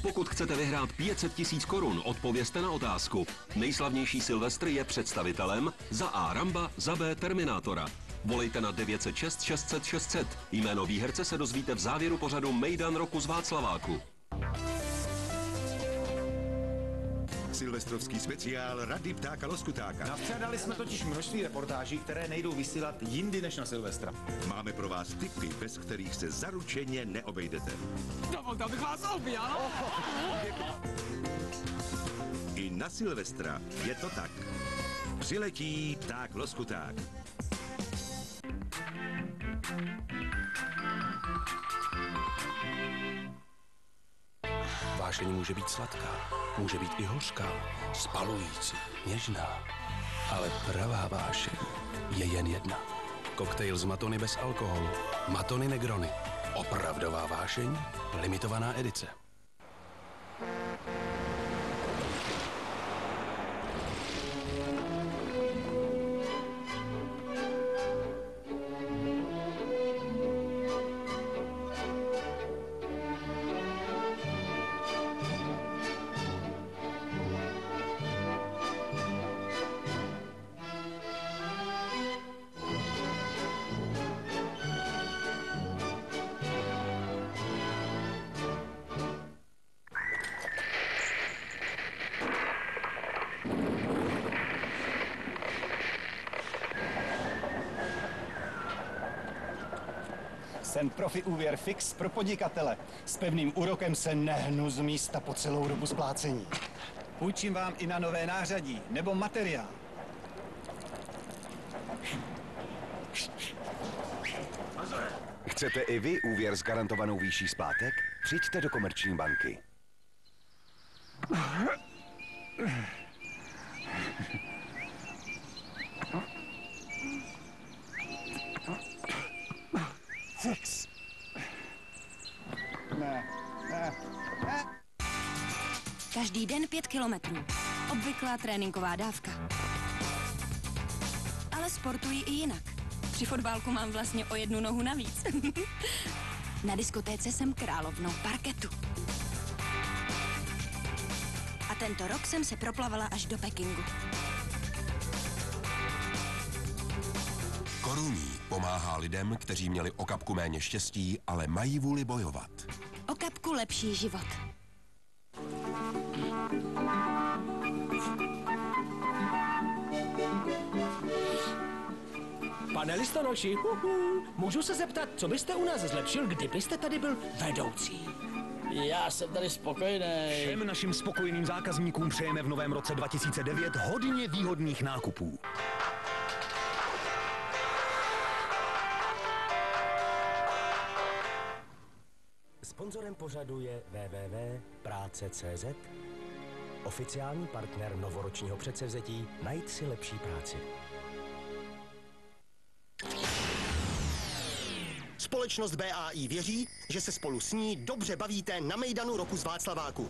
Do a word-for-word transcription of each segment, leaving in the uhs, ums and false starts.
Pokud chcete vyhrát pět set tisíc korun, odpovězte na otázku. Nejslavnější Silvestr je představitelem za A. Ramba, za B. Terminátora. Volejte na devět set šest šest set šest set. Jméno výherce se dozvíte v závěru pořadu Mejdan roku z Václaváku. Silvestrovský speciál Rady ptáka Loskutáka. Nastřádali jsme totiž množství reportáží, které nejdou vysílat jindy než na Silvestra. Máme pro vás tipy, bez kterých se zaručeně neobejdete. Dovolte, abych vás objal. I na Silvestra je to tak. Přiletí pták Loskuták. Vášeň může být sladká, může být i hořká, spalující, něžná. Ale pravá vášeň je jen jedna. Koktejl z Matony bez alkoholu. Matony Negrony. Opravdová vášeň, limitovaná edice. Jsem profi úvěr fix pro podnikatele. S pevným úrokem se nehnu z místa po celou dobu splácení. Půjčím vám i na nové nářadí nebo materiál. Chcete i vy úvěr s garantovanou výší splátek? Přijďte do Komerční banky. Fix. Ne, ne, ne. Každý den pět kilometrů. Obvyklá tréninková dávka. Ale sportuji i jinak. Při fotbálku mám vlastně o jednu nohu navíc. Na diskotéce jsem královnou parketu. A tento rok jsem se proplavala až do Pekingu. Korunní pomáhá lidem, kteří měli o kapku méně štěstí, ale mají vůli bojovat. O kapku lepší život. Pane listonoši, uhu, můžu se zeptat, co byste u nás zlepšil, kdybyste tady byl vedoucí? Já jsem tady spokojený. Všem našim spokojeným zákazníkům přejeme v novém roce dva tisíce devět hodně výhodných nákupů. Sponzorem pořadu je w w w tečka práce tečka cé zet, oficiální partner novoročního předsevzetí Najít si lepší práci. Společnost B A I věří, že se spolu s ní dobře bavíte na Mejdanu roku z Václaváku.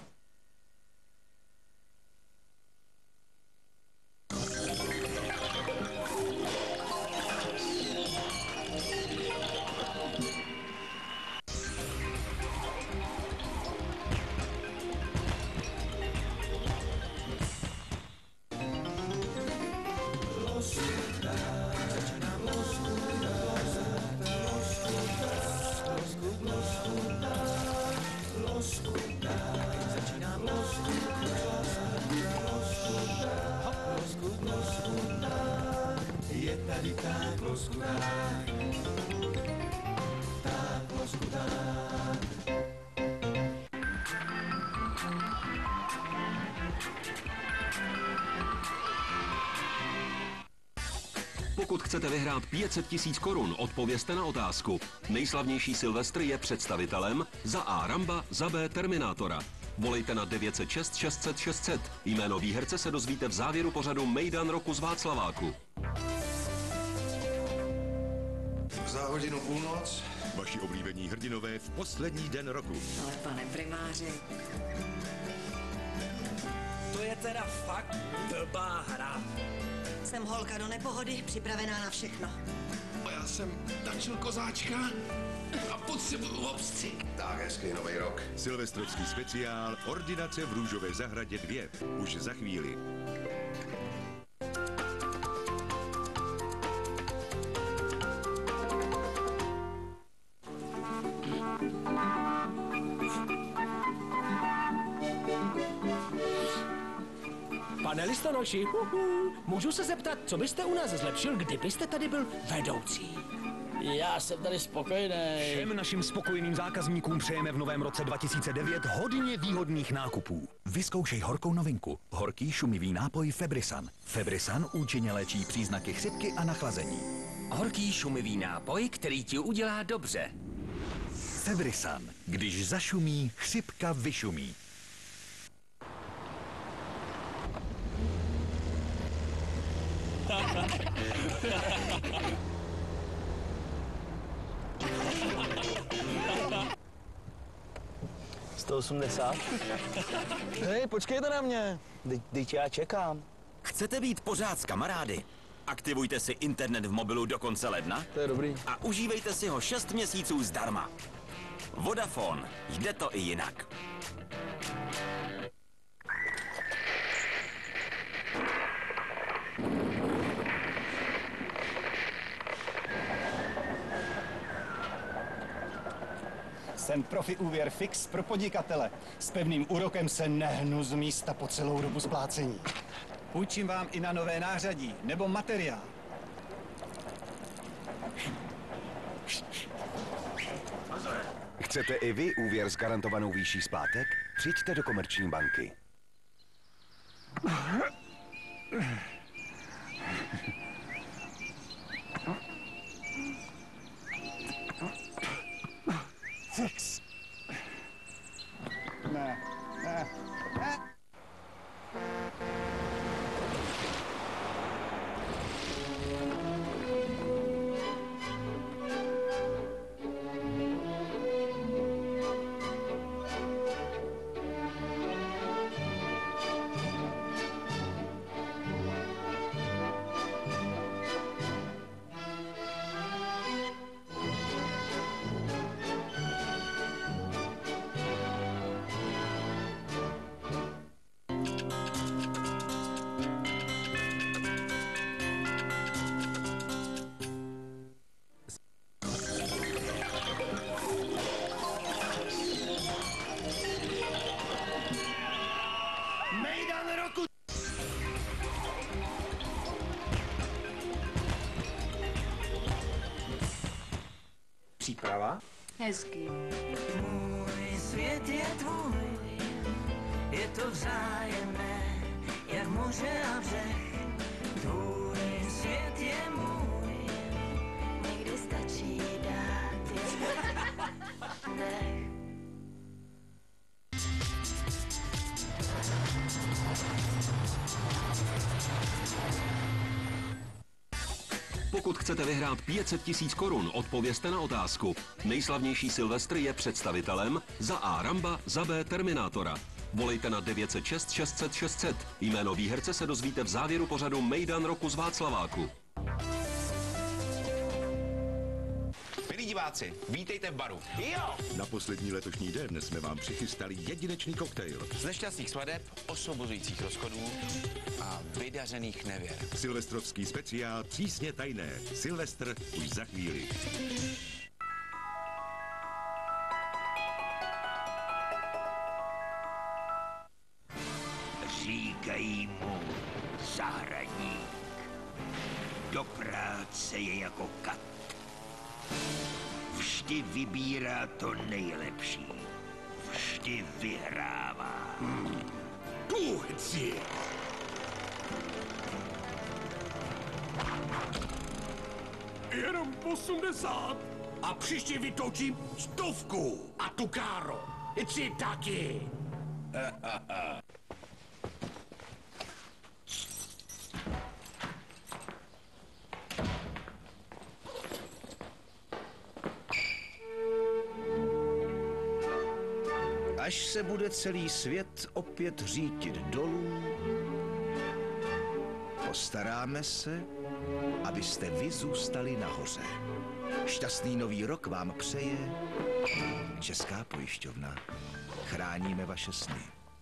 Je tady pták Loskuták, pták Loskuták. Pokud chcete vyhrát pět set tisíc korun, odpovězte na otázku. Nejslavnější Silvestr je představitelem za A. Ramba, za B. Terminátora. Volejte na devět set šest šest set šest set. Jméno výherce se dozvíte v závěru pořadu Mejdan roku z Václaváku. Za hodinu půlnoc. Vaši oblíbení hrdinové v poslední den roku. Ale pane primáři. To je teda fakt blbá hra. Jsem holka do nepohody, připravená na všechno. A já jsem tančil kozáčka a po potřebuju obstřik. Tak, hezký nový rok. Silvestrovský speciál Ordinace v Růžové zahradě dvě. Už za chvíli. Pane listonoši, uhu, můžu se zeptat, co byste u nás zlepšil, kdybyste tady byl vedoucí? Já jsem tady spokojený. Všem našim spokojeným zákazníkům přejeme v novém roce dva tisíce devět hodně výhodných nákupů. Vyzkoušej horkou novinku. Horký šumivý nápoj Febrisan. Febrisan účinně léčí příznaky chřipky a nachlazení. Horký šumivý nápoj, který ti udělá dobře. Febrisan. Když zašumí, chřipka vyšumí. sto osmdesát. Hej, počkejte na mě. Teď já čekám. Chcete být pořád s kamarády? Aktivujte si internet v mobilu do konce ledna. To je dobrý. A užívejte si ho šest měsíců zdarma. Vodafone. Jde to i jinak. Jsem profi úvěr fix pro podnikatele. S pevným úrokem se nehnu z místa po celou dobu splácení. Půjčím vám i na nové nářadí nebo materiál. Chcete i vy úvěr s garantovanou výší splátek? Přijďte do Komerční banky. Fix. Ne, ne, ne. Mejdan roku! Příprava? Hezky. Můj svět je tvůj, je to vzájemné, jak moře a břeh. Tvůj svět je můj, někdy stačí dát jen dech. Pokud chcete vyhrát pět set tisíc korun, odpovězte na otázku. Nejslavnější Silvestr je představitelem za A. Ramba, za B. Terminátora. Volejte na devět set šest šest set šest set. Jméno výherce se dozvíte v závěru pořadu Mejdan roku z Václaváku. Milí diváci, vítejte v baru. Jo! Na poslední letošní den jsme vám přichystali jedinečný koktejl. Z nešťastných svadeb, osvobozujících rozchodů a vydařených nevěr. Silvestrovský speciál Přísně tajné. Silvestr už za chvíli. Říkají mu zahradník. Do práce je jako kat. Vždy vybírá to nejlepší. Vždy vyhrává. Hmm. Půjci! Jenom osmdesát. A příště vytočím stovku. A tu káro. Ty taky. Až se bude celý svět opět řítit dolů, postaráme se, abyste vy zůstali nahoře. Šťastný nový rok vám přeje Česká pojišťovna. Chráníme vaše sny.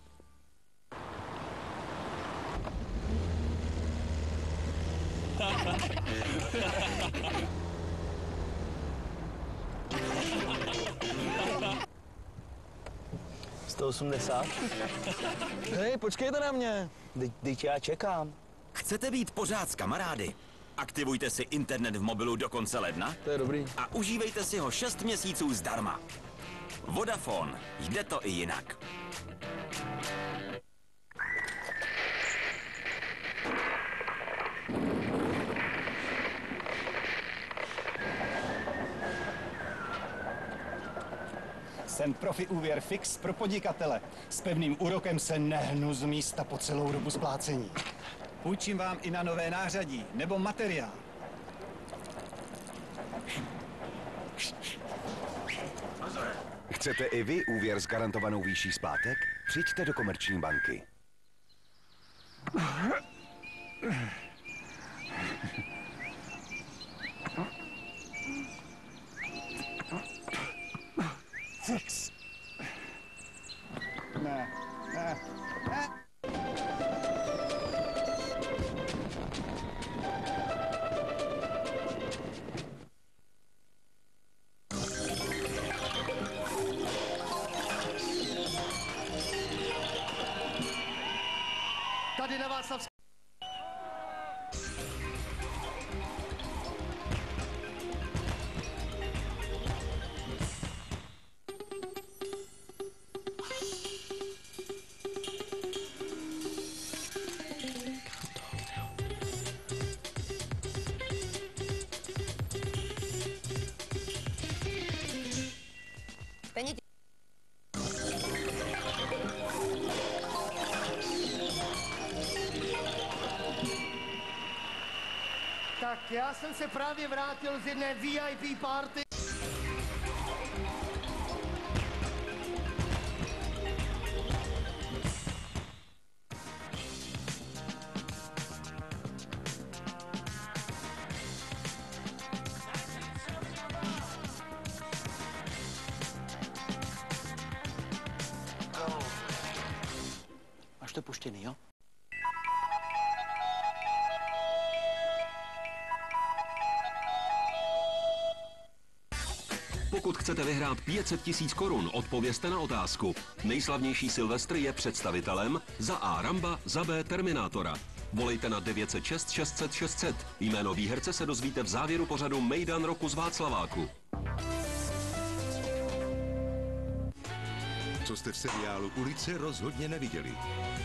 sto osmdesát. Hej, počkejte na mě. Teď já čekám. Chcete být pořád s kamarády? Aktivujte si internet v mobilu do konce ledna. To je dobrý. A užívejte si ho šest měsíců zdarma. Vodafone. Jde to i jinak. Jsem profi úvěr fix pro podnikatele. S pevným úrokem se nehnu z místa po celou dobu splácení. Půjčím vám i na nové nářadí nebo materiál. Chcete i vy úvěr s garantovanou výší splátek? Přijďte do Komerční banky. Fix. Ne, ne, ne. Tady na Václavské. Peníze. Tak já jsem se právě vrátil z jedné V I P party. Máš to puštěný, jo? Pokud chcete vyhrát pět set tisíc korun, odpovězte na otázku. Nejslavnější Silvestr je představitelem za A. Ramba, za B. Terminátora. Volejte na devět set šest šest set šest set. Jméno výherce se dozvíte v závěru pořadu Mejdan roku z Václaváku. Co jste v seriálu Ulice rozhodně neviděli.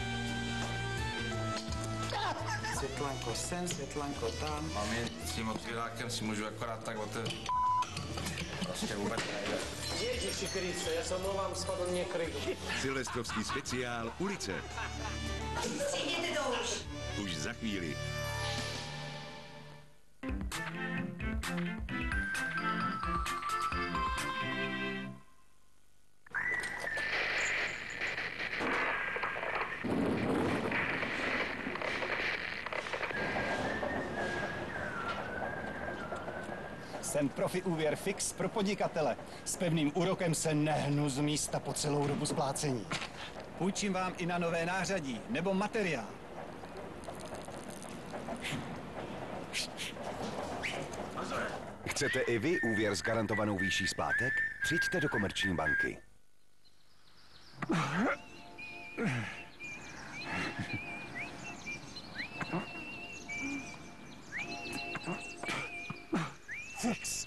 Světlanko sem, světlanko tam. Mami, s tím otvírákem si můžu akorát tak otevřít. Prostě vůbec nejde. Ježiši Kriste, já se omlouvám, spadl mě krygu. Silvestrovský speciál Ulice. Stříhněte to už. Už za chvíli. Jsem profi úvěr fix pro podnikatele. S pevným úrokem se nehnu z místa po celou dobu splácení. Půjčím vám i na nové nářadí nebo materiál. Chcete i vy úvěr s garantovanou výší splátek? Přijďte do Komerční banky. Fix.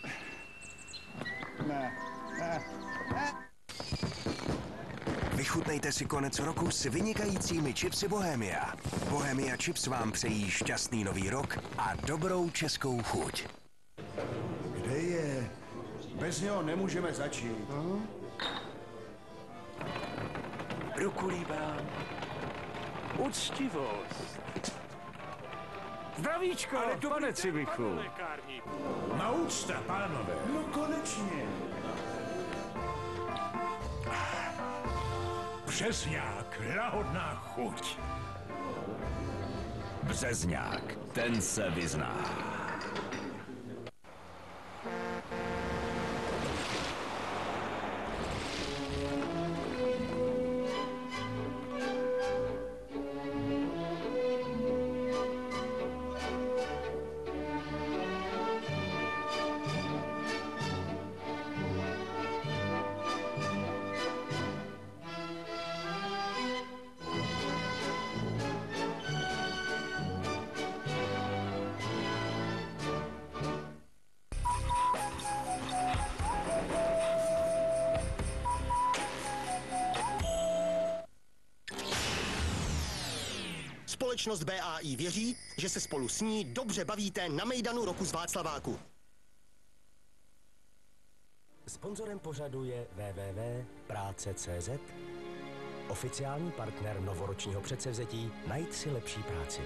Ne, ne, ne. Vychutnejte si konec roku s vynikajícími chipsy Bohemia. Bohemia Chips vám přejí šťastný nový rok a dobrou českou chuť. Kde je? Bez něho nemůžeme začít. Hm? Ruku líbám. Uctivost. Zdravíčko, ale to pane Civichu. Na úcta, pánové. No konečně. Březňák, lahodná chuť. Březňák, ten se vyzná. Společnost B A I věří, že se spolu s ní dobře bavíte na mejdanu roku z Václaváku. Sponzorem pořadu je w w w tečka práce tečka cé zet, oficiální partner novoročního předsevzetí Najít si lepší práci.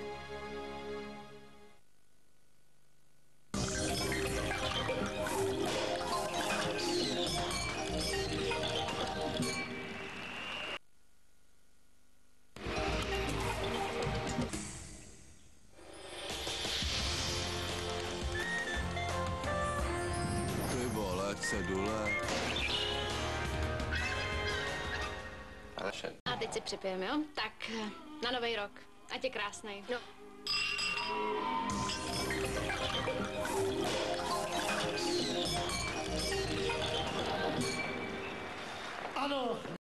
Ty vole, cedule. A teď si připijeme, jo? Tak na nový rok. Ať je krásnej. No.